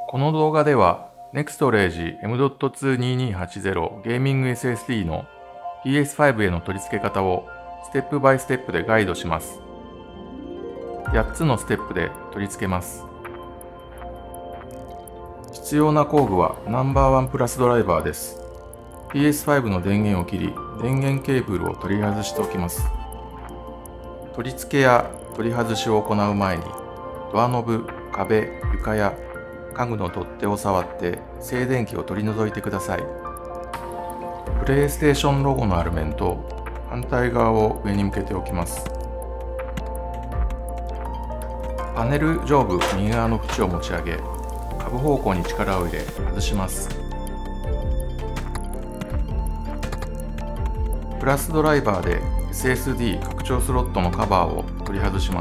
この動画では Nextray M.22280 ゲーミング SSD の PS5 への取り付け方をステップバイステップでガイドします。8つのステップで取り付けます。必要な工具はナンバーワンプラスドライバーです。PS5 の電源を切り、電源ケーブルを取り外しておきます。取り付けや取り外しを行う前に、ドアノブ、壁、床や家具の取っ手を触って静電気を取り除いてください。プレイステーションロゴのある面と反対側を上に向けておきます。パネル上部右側の縁を持ち上げ、下部方向に力を入れ外します。プラスドライバーで SSD 拡張スロットのカバーを取り外します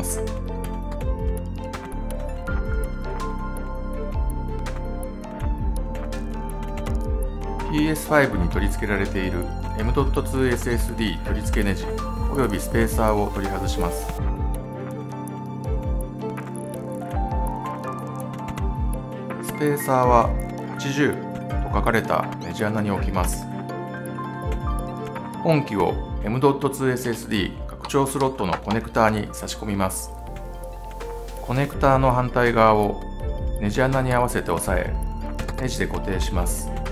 。PS5 に取り付けられている M.2SSD 取り付けネジおよびスペーサーを取り外します。スペーサーは80と書かれたネジ穴に置きます。本機を M.2SSD 拡張スロットのコネクターに差し込みます。コネクターの反対側をネジ穴に合わせて押さえ、ネジで固定します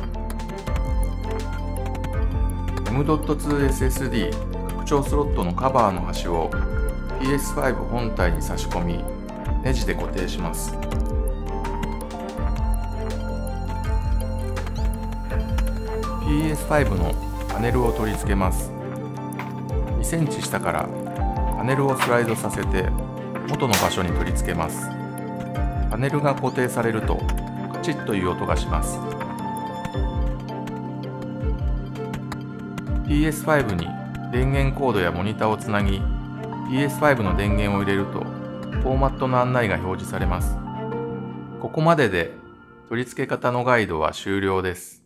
。M.2SSD 拡張スロットのカバーの端を PS5 本体に差し込み、ネジで固定します。PS5 のパネルを取り付けます。2センチ下からパネルをスライドさせて元の場所に取り付けます。パネルが固定されるとカチッという音がします。PS5 に電源コードやモニターをつなぎ、PS5 の電源を入れるとフォーマットの案内が表示されます。ここまでで取り付け方のガイドは終了です。